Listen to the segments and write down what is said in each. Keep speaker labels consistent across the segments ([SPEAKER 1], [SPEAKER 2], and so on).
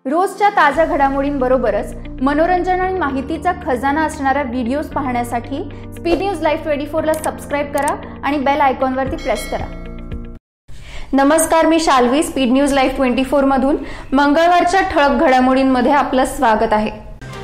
[SPEAKER 1] रोजच्या ताज्या घडामोडींबरोबरच मनोरंजन आणि माहितीचा खजाना असणाऱ्या व्हिडिओज पाहण्यासाठी स्पीड न्यूज लाईव्ह 24 ला सबस्क्राइब करा आणि बेल आयकॉनवरती प्रेस करा। नमस्कार, मी शाल्वी। स्पीड न्यूज लाईव्ह 24 मधून मंगळवारच्या ठळक घडामोडींमध्ये आपलं स्वागत आहे।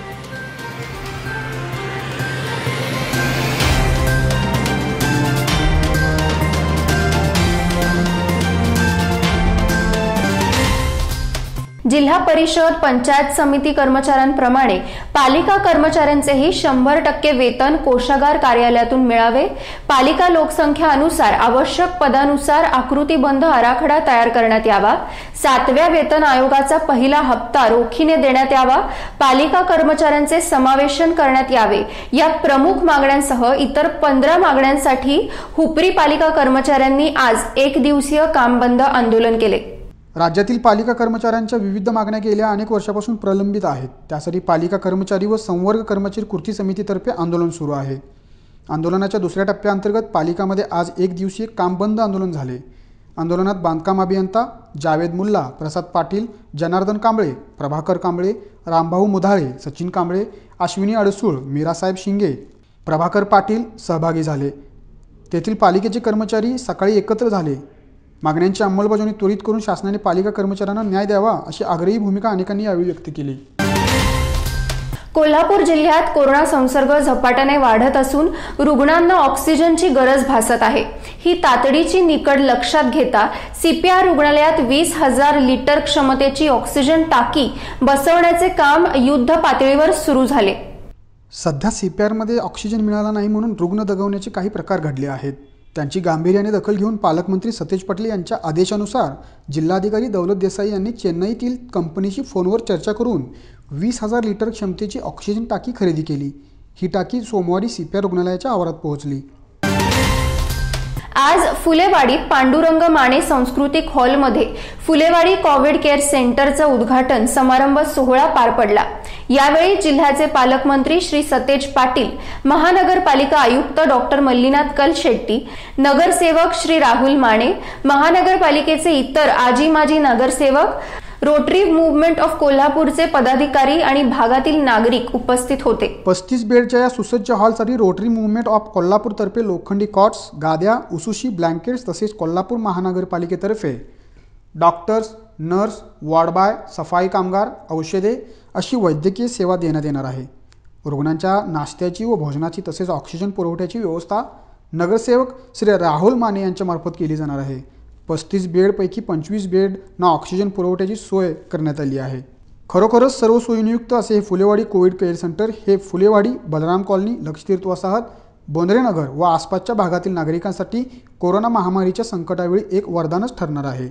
[SPEAKER 1] जिल्हा परिषद पंचायत समिती कर्मचाऱ्यांप्रमाणे पालिका कर्मचाऱ्यांचेही 100% वेतन कोषागार कार्यालयातून मिळावे। पालिका लोकसंख्या अनुसार आवश्यक पदानुसार आकृतीबंध आराखडा तयार करण्यात यावा। 7व्या वेतन आयोगाचा पहिला हप्ता रोखीने देण्यात यावा। पालिका कर्मचाऱ्यांचे समावेशन करण्यात यावे। या प्रमुख मागण्यांसह इतर 15 मागण्यांसाठी हुपरी पालिका कर्मचाऱ्यांनी आज 1 दिवसीय काम बंद आंदोलन केले।
[SPEAKER 2] राज्यातील पालिका कर्मचाऱ्यांच्या विविध मागण्या गेल्या अनेक वर्षापासून प्रलंबित आहेत। त्यासाठी पालिका कर्मचारी व संवर्ग कर्मचारी कृती समितीतर्फे आंदोलन सुरू आहे। आंदोलनाच्या दुसऱ्या टप्प्याअंतर्गत पालिकामध्ये आज 1 दिवसीय काम बंद आंदोलन झाले। आंदोलनात बांधकाम अभियंता जावेद मुल्ला, प्रसाद पाटील, जनार्दन कांबळे, प्रभाकर कांबळे, रामभाऊ मुधाळे, सचिन कांबळे, अश्विनी अडसूळ, मीरासाहेब शिंगे, प्रभाकर पाटील सहभागी झाले। तेथील पालिकेचे कर्मचारी सकाळी एकत्र झाले। मागण्यांची अंमलबजावणी त्वरित करून शासनाने पालिका कर्मचाऱ्यांना न्याय द्यावा अशी आग्रही भूमिका अनेकांनी यावेळी व्यक्त केली।
[SPEAKER 1] कोल्हापूर जिल्ह्यात कोरोना संसर्ग झपाट्याने वाढत असून रुग्णांना ऑक्सिजनची गरज भासत आहे। ही तातडीची निकड लक्षात घेता सीपीआर रुग्णालयात 20,000 लिटर क्षमतेची ऑक्सिजन टाकी बसवण्याचे काम युद्ध पातळीवर सुरू झाले।
[SPEAKER 2] सध्या सीपीआरमध्ये ऑक्सिजन मिळाला नाही म्हणून रुग्ण दगावण्याचे काही प्रकार घडले आहेत। त्यांची गांभीर्याने दखल घेऊन पालकमंत्री सतेज पाटील यांच्या आदेशानुसार जिल्हाधिकारी दौलत देसाई यांनी चेन्नईतील कंपनीशी फोनवर चर्चा करून 20,000 लिटर क्षमतेची ऑक्सिजन टाकी खरेदी केली। ही टाकी सोमवारी सीपीआर रुग्णालयाच्या आवारात पोहोचली।
[SPEAKER 1] आज फुलेवाडीत पांडुरंग माने सांस्कृतिक हॉलमध्ये फुलेवाडी कोविड केअर सेंटरचा उद्घाटन समारंभ सोहळा पार पडला। यावेळी जिल्ह्याचे पालकमंत्री श्री सतेज पाटील, महानगरपालिका आयुक्त डॉक्टर मल्लीनाथ कलशेट्टी, नगरसेवक श्री राहुल माने, महानगरपालिकेचे इतर आजी माजी नगरसेवक, रोटरी मूव्हमेंट ऑफ कोल्हापूरचे पदाधिकारी आणि भागातील नागरिक उपस्थित होते।
[SPEAKER 2] 35 बेडच्या या सुसज्ज हॉलसाठी रोटरी मूव्हमेंट ऑफ कोल्हापूरतर्फे लोखंडी कॉट्स, गाद्या, उसूशी, ब्लँकेट्स तसेच कोल्हापूर महानगरपालिकेतर्फे डॉक्टर्स, नर्स, वॉर्डबॉय, सफाई कामगार, औषधे अशी वैद्यकीय सेवा देण्यात येणार आहे। रुग्णांच्या नाश्त्याची व भोजनाची तसेच ऑक्सिजन पुरवठ्याची व्यवस्था नगरसेवक श्री राहुल माने यांच्यामार्फत केली जाणार आहे। 35 बेडपैकी 25 बेडना ऑक्सिजन पुरवठ्याची सोय करण्यात आली आहे। खरोखरच सर्व सोयीनियुक्त असे हे फुलेवाडी कोविड केअर सेंटर हे फुलेवाडी, बलराम कॉलनी, लक्षतीर्थ वसाहत, बोंद्रेनगर व आसपासच्या भागातील नागरिकांसाठी कोरोना महामारीच्या संकटावेळी एक वरदानच ठरणार आहे।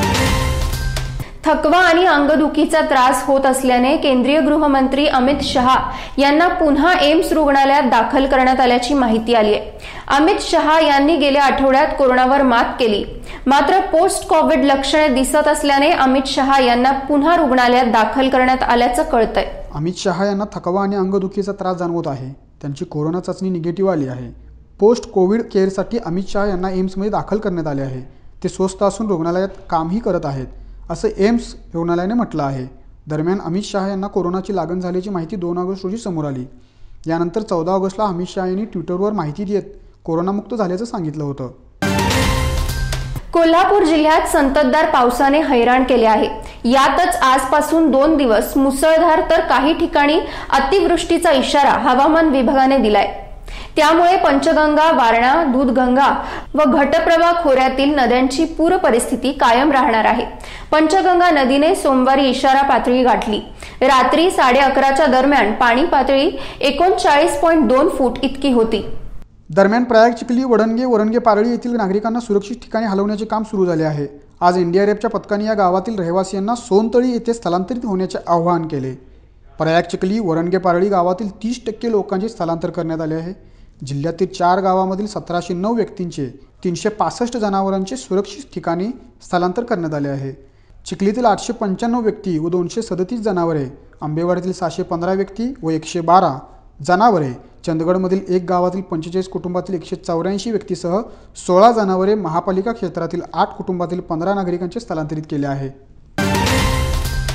[SPEAKER 1] थकवा आणि अंगदुखीचा त्रास होत असल्याने केंद्रीय गृहमंत्री अमित शहा यांना पुन्हा एम्स रुग्णालयात दाखल करण्यात आल्याची माहिती आली आहे। अमित शहा यांनी गेल्या आठवड्यात कोरोनावर मात केली, मात्र पोस्ट कोविड लक्षणे दिसत असल्याने अमित शहा यांना पुन्हा रुग्णालयात दाखल करण्यात आल्याचं कळतंय।
[SPEAKER 2] अमित शहा यांना थकवा आणि अंगदुखीचा त्रास जाणवत आहे। त्यांची कोरोना चाचणी निगेटिव्ह आली आहे। पोस्ट कोविड केअरसाठी अमित शहा यांना एम्समध्ये दाखल करण्यात आले आहे। ते स्वस्थ असून रुग्णालयात कामही करत आहेत असं एम्स रुग्णालयाने म्हटलं आहे। दरम्यान अमित शहा यांना कोरोनाची लागण झाल्याची माहिती 2 ऑगस्ट रोजी समोर आली। यानंतर 14 ऑगस्टला अमित शहा यांनी ट्विटरवर माहिती देत कोरोनामुक्त झाल्याचं सांगितलं होतं।
[SPEAKER 1] कोल्हापूर जिल्ह्यात संततधार पावसाने हैराण केले आहे। यातच आजपासून 2 दिवस मुसळधार तर काही ठिकाणी अतिवृष्टीचा इशारा हवामान विभागाने दिलाय। त्यामुळे पंचगंगा, वारणा, दूधगंगा व घटप्रभा खोऱ्यातील नद्यांची पूर परिस्थिती कायम राहणार आहे। पंचगंगा नदीने सोमवारी इशारा पातळी गाठली। रात्री 11:30च्या दरम्यान पाणी पातळी 39.2 फूट इतकी होती।
[SPEAKER 2] दरम्यान प्रयाग, चिखली, वडणगे पारळी येथील नागरिकांना सुरक्षित ठिकाणी हलवण्याचे काम सुरू झाले आहे। आज एनडीआरएफच्या पथकाने या गावातील रहिवासियांना सोनतळी येथे स्थलांतरित होण्याचे आवाहन केले। प्रयाग, चिखली, वडणगे पारळी गावातील 30% लोकांचे स्थलांतर करण्यात आले आहे। जिल्ह्यातील 4 गावामधील 1709 व्यक्तींचे 365 जनावरांचे सुरक्षित ठिकाणी स्थलांतर करण्यात आले आहे। चिखलीतील 895 व्यक्ती व 237 जनावरे, आंबेवाडीतील 715 व्यक्ती व 112 जनावरे, चंदगडमधील 1 गावातील 45 कुटुंबातील 184 व्यक्तीसह 16 जनावरे, महापालिका क्षेत्रातील 8 कुटुंबातील 15 नागरिकांचे स्थलांतरित केले आहे।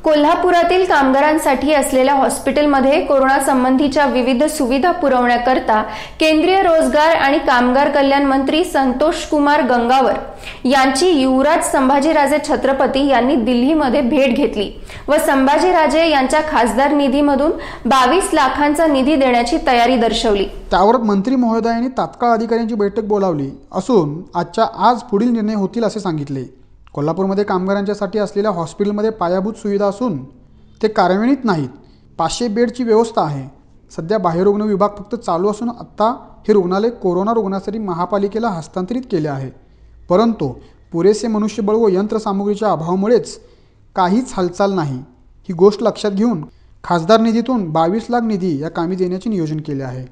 [SPEAKER 1] कोल्हापुरातील कामगारांसाठी असलेल्या हॉस्पिटलमध्ये कोरोना संबंधीच्या विविध सुविधा पुरवण्याकरता केंद्रीय रोजगार आणि कामगार कल्याण मंत्री संतोष कुमार गंगावर यांची युवराज संभाजीराजे छत्रपती यांनी दिल्लीमध्ये भेट घेतली व संभाजीराजे यांच्या खासदार निधीमधून 22 लाखांचा निधी देण्याची तयारी दर्शवली।
[SPEAKER 2] त्यावर मंत्री महोदयांनी तात्काळ अधिकाऱ्यांची बैठक बोलावली असून आज पुढील निर्णय होतील असे सांगितले। कोल्हापूरमध्ये कामगारांच्यासाठी असलेल्या हॉस्पिटलमध्ये पायाभूत सुविधा असून ते कार्यान्वित नाहीत। 500 बेडची व्यवस्था आहे। सध्या बाह्यरुग्ण विभाग फक्त चालू असून आता हे रुग्णालय कोरोना रुग्णांसाठी महापालिकेला हस्तांतरित केले आहे, परंतु पुरेसे मनुष्यबळ व यंत्रसामुग्रीच्या अभावामुळेच काहीच हालचाल नाही। ही गोष्ट लक्षात घेऊन खासदार निधीतून 22 लाख निधी या कामी देण्याचे नियोजन केले आहे।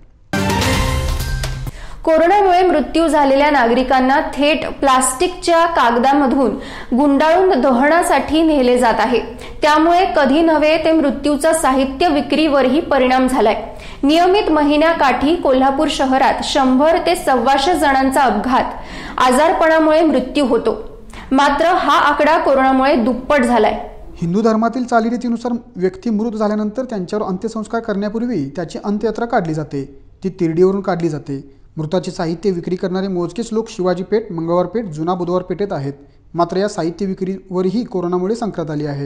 [SPEAKER 1] कोरोनामुळे मृत्यू झालेल्या नागरिकांना थेट प्लास्टिकच्या कागदामधून गुंडाळून दहनासाठी नेले जात आहे। त्यामुळे कधी नव्हे ते मृत्यूचा साहित्य विक्रीवरही परिणाम झालाय। नियमित महिन्याकाठी कोल्हापूर शहरात 100 ते 125 जणांचा अपघात आजारपणामुळे मृत्यू होतो, मात्र हा आकडा कोरोनामुळे दुप्पट झालाय।
[SPEAKER 2] हिंदू धर्मातील चालीरीतीनुसार व्यक्ती मृत झाल्यानंतर त्यांच्यावर अंत्यसंस्कार करण्यापूर्वी त्याची अंत्ययात्रा काढली जाते। ती तिरडीवरून काढली जाते। मृताचे साहित्य विक्री करणारे मोजकेच लोक शिवाजी पेठ, मंगळवार पेठ, जुना बुधवार पेठेत आहेत। मात्र या साहित्य विक्रीवरही कोरोनामुळे संकट आली आहे।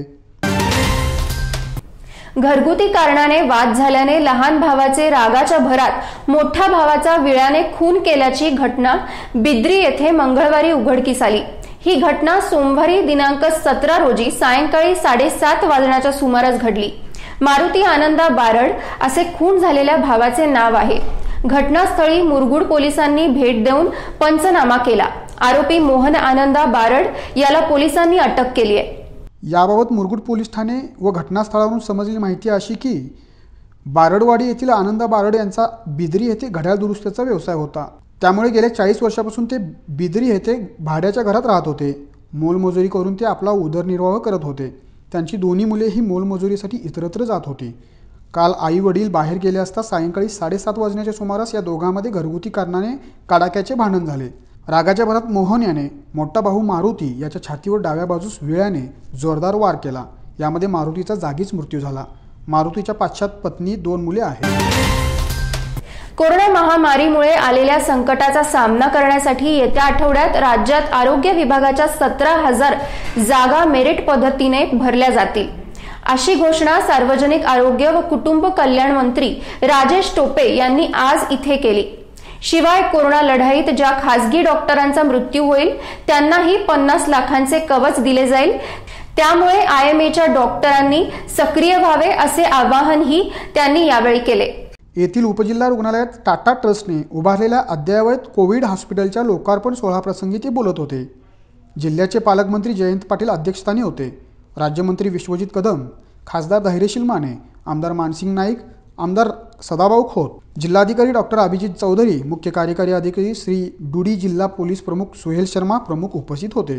[SPEAKER 1] घरगुती कारणाने वाद झाल्याने लहान भावाचे रागाच्या भरात मोठ्या भावाचा विळ्याने खून केल्याची घटना बिद्री येथे मंगळवारी उघडकीस आली। ही घटना सोमवारी दिनांक 17 रोजी सायंकाळी 7:30 वाजण्याच्या सुमारास घडली। मारुती आनंदा बारड असे खून झालेल्या भावाचे नाव आहे। घटनास्थळी मुरगुड पोलिसांनी भेट देऊन पंचनामा केला। आरोपी मोहन आनंदा बारड याला पोलिसांनी अटक केली आहे।
[SPEAKER 2] याबाबत मुरगुड पोलीस ठाणे व घटनास्थळावरून समजलेली माहिती अशी की बारडवाडी येथील आनंदा बारड यांचा बिद्री येथे घड्याळ दुरुस्तीचा व्यवसाय होता। त्यामुळे गेल्या 40 वर्षापासून ते बिद्री येथे भाड्याच्या घरात राहत होते। मोलमजुरी करून ते आपला उदरनिर्वाह करत होते। त्यांची दोन्ही मुले ही मोलमजुरीसाठी इतरत्र जात होती। काल आई वडील बाहेर गेले असता सायंकाळी 7:30 वाजण्याच्या सुमारास या दोघांमध्ये घरगुती कारणाने कडाक्याचे भांडण झाले। रागाच्या भरात मोहन याने मोठा भाऊ मारुती याच्या छातीवर डाव्या बाजूस विळ्याने जोरदार वार केला। यामध्ये मारुतीचा जागीच मृत्यू झाला। मारुतीच्या पाश्चात पत्नी 2 मुले आहेत।
[SPEAKER 1] कोरोना महामारीमुळे आलेल्या संकटाचा सामना करण्यासाठी येत्या आठवड्यात राज्यात आरोग्य विभागाच्या 17,000 जागा मेरिट पद्धतीने भरल्या जातील, अशी घोषणा सार्वजनिक आरोग्य व कुटुंब कल्याण मंत्री राजेश टोपे यांनी आज इथे केली। शिवाय कोरोना लढाईत ज्या खासगी डॉक्टरांचा मृत्यू होईल त्यांनाही 50 लाखांचे कवच दिले जाईल। त्यामुळे IMAच्या डॉक्टरांनी सक्रिय व्हावे असे आवाहनही त्यांनी यावेळी केले।
[SPEAKER 2] येथील उपजिल्हा रुग्णालयात टाटा ट्रस्टने उभारलेल्या अद्ययावत कोविड हॉस्पिटलच्या लोकार्पण सोहळ्याप्रसंगी ते बोलत होते। जिल्ह्याचे पालकमंत्री जयंत पाटील अध्यक्षस्थानी होते। राज्यमंत्री विश्वजित कदम, खासदार धैर्यशील माने, आमदार मानसिंग नाईक, आमदार सदाभाऊ खोत, जिल्हाधिकारी डॉक्टर अभिजित चौधरी, मुख्य कार्यकारी अधिकारी श्री डुडी, जिल्हा पोलीस प्रमुख सुहेल शर्मा प्रमुख उपस्थित होते।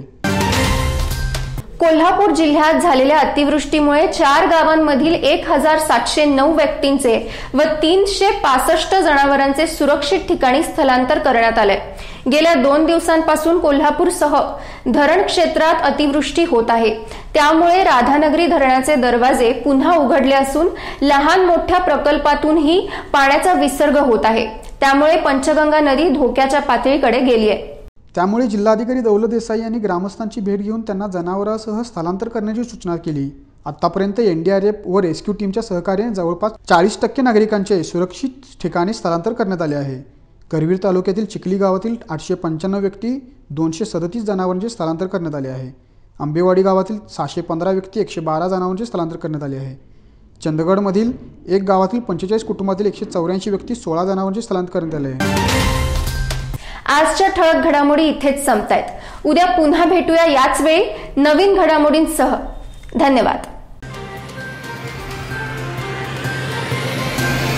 [SPEAKER 1] कोल्हापूर जिल्ह्यात झालेल्या अतिवृष्टीमुळे 4 गावांमधील 1709 व्यक्तींचे व 365 जनावरांचे सुरक्षित ठिकाणी स्थलांतर करण्यात आले। गेल्या 2 दिवसांपासून कोल्हापूरसह धरण क्षेत्रात अतिवृष्टी होत आहे। त्यामुळे राधानगरी धरणाचे दरवाजे पुन्हा उघडले असून लहान मोठ्या प्रकल्पातूनही पाण्याचा विसर्ग होत आहे। त्यामुळे पंचगंगा नदी धोक्याच्या पातळीकडे गेली आहे।
[SPEAKER 2] त्यामुळे जिल्हाधिकारी दौलत देसाई यांनी ग्रामस्थांची भेट घेऊन त्यांना जनावरांसह स्थलांतर करण्याची सूचना केली। आतापर्यंत NDRF व रेस्क्यू टीमच्या सहकार्याने जवळपास 40% नागरिकांचे सुरक्षित ठिकाणी स्थलांतर करण्यात आले आहे। करवीर तालुक्यातील चिखली गावातील 895 व्यक्ती 237 जनावरांचे स्थलांतर करण्यात आले आहे। आंबेवाडी गावातील 615 व्यक्ती 112 जनावरांचे स्थलांतर करण्यात आले आहे। चंदगडमधील एक गावातील 45 कुटुंबातील 184 व्यक्ती 16 जनावरांचे स्थलांतर करण्यात आले आहे।
[SPEAKER 1] आजच्या ठळक घडामोडी इथेच संपतायत। उद्या पुन्हा भेटूया याच वेळी नवीन घडामोडींसह। धन्यवाद।